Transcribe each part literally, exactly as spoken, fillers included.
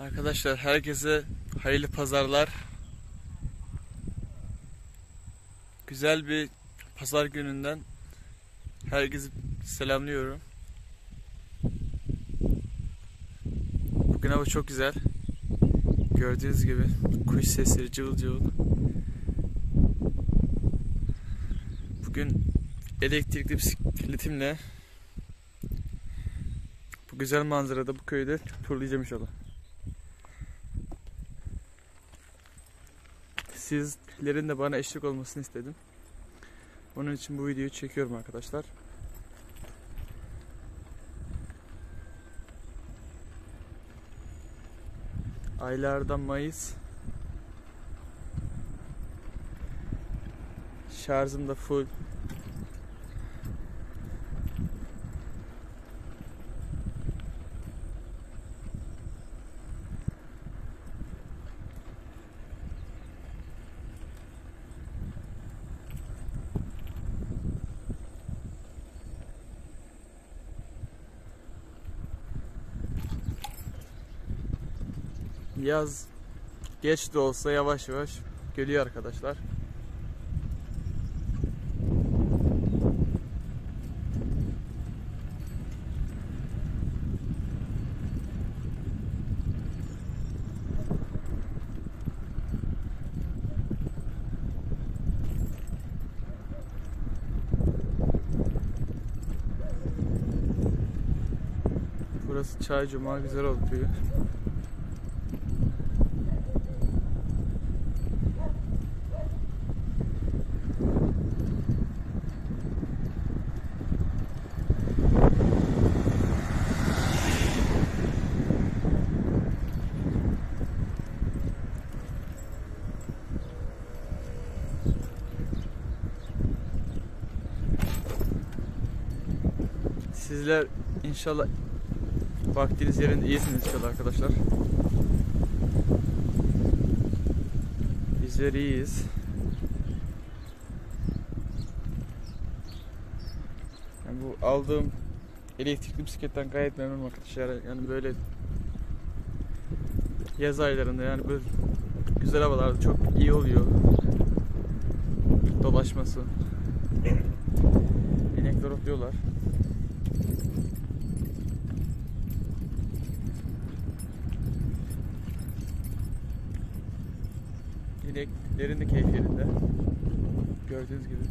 Arkadaşlar herkese hayırlı pazarlar. Güzel bir pazar gününden herkesi selamlıyorum. Bugün hava çok güzel. Gördüğünüz gibi kuş sesleri cıvıl cıvıl. Bugün elektrikli bisikletimle bu güzel manzarada bu köyde turlayacağım inşallah. Sizlerin de bana eşlik olmasını istedim. Onun için bu videoyu çekiyorum arkadaşlar. Aylardan Mayıs. Şarjım da full. Yaz geç de olsa yavaş yavaş geliyor arkadaşlar. Burası Çay Cuma, güzel oldu köyü. Sizler inşallah vaktiniz yerinde iyisiniz inşallah arkadaşlar. Bizler iyiyiz. Yani bu aldığım elektrikli bisikletten gayet memnunum arkadaşlar. Yani böyle yaz aylarında, yani böyle güzel havalarda çok iyi oluyor dolaşması. İnekler otluyorlar. İneklerin de keyfi yerinde. Gördüğünüz gibi.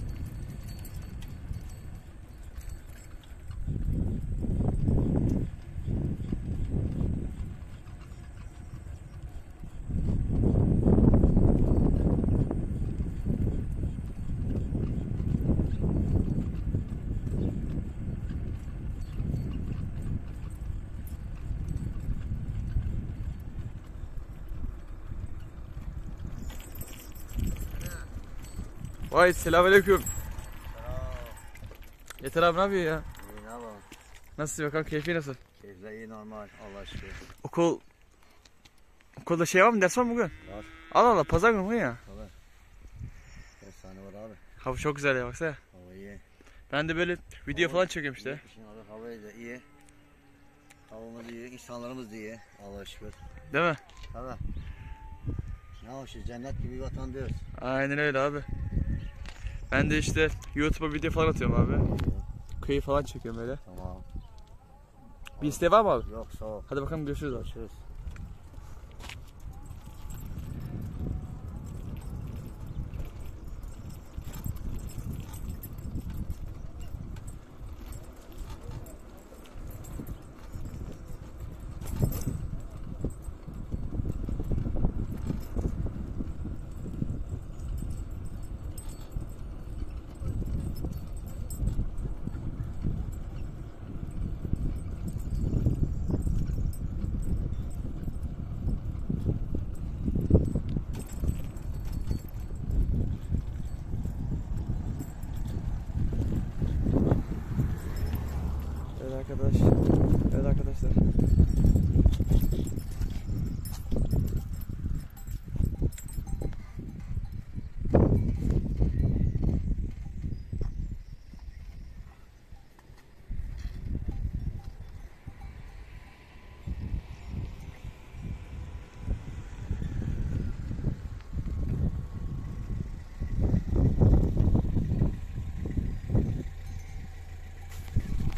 Vay, selamünaleyküm. Selam. Yeter abi, ne yapıyor ya? İyi, ne yapalım? Nasıl bakalım, keyfi nasıl? Keyifler iyi, normal, Allah'a şükür. Okul Okulda şey var mı, ders var mı bugün? Var. Allah Allah, pazar günü bugün ya. Var. Efsane var abi. Hava çok güzel ya, baksana. Hava iyi. Ben de böyle video Hava, falan çekiyorum işte. Şimdi abi hava da iyi. Havamız iyi, insanlarımız da iyi, Allah'a şükür. Değil mi? Tabii. Ne hoş, cennet gibi bir vatan diyoruz. Aynen öyle abi. Ben de işte YouTube'a video falan atıyorum abi. Köyü falan çekiyorum öyle. Tamam. Bir isteği var mı abi? Yok, sağ ol. Hadi bakalım, görüşürüz abi. Görüşürüz.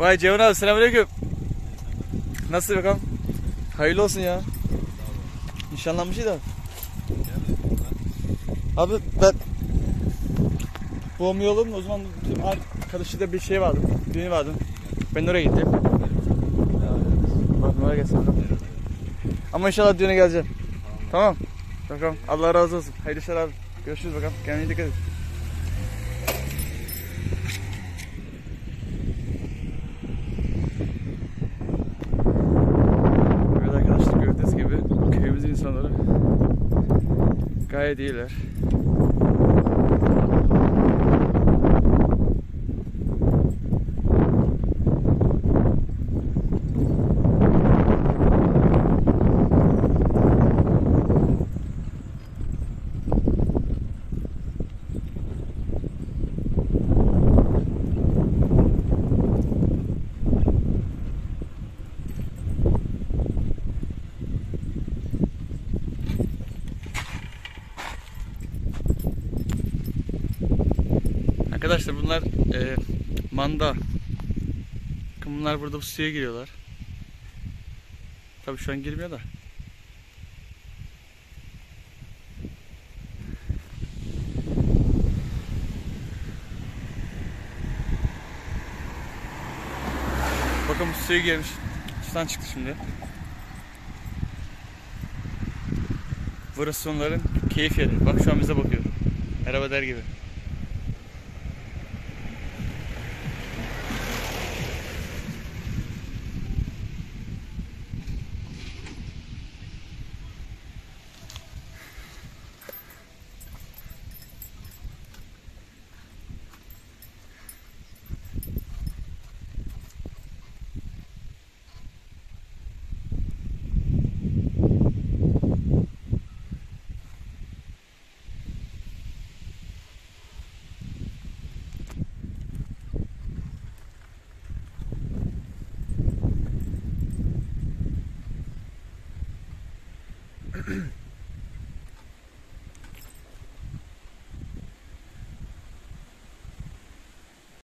Vay Ceyhun abi, selamünaleyküm. Nasıl bakalım? Hayırlı olsun ya. Nişanlanmışız da. Abi ben boğum yolum o zaman bizim arkadaşıyla bir şey vardı. Düğün vardı. Ben oraya gittim. Bak numara gelsin bakalım. Ama inşallah düğüne geleceğim. Tamam. Bakalım. Allah razı olsun. Hayırlı işler abi. Görüşürüz bakalım. Kendine dikkat et. Evet arkadaşlar, gördüğünüz gibi köyümüzün insanları gayet iyiler. Arkadaşlar bunlar e, manda. Bunlar burada bu suya giriyorlar. Tabii şu an girmiyor da. Bakın bu suya girmiş. Sudan çıktı şimdi. Burası onların keyif yeri. Bak şu an bize bakıyor. Merhaba der gibi.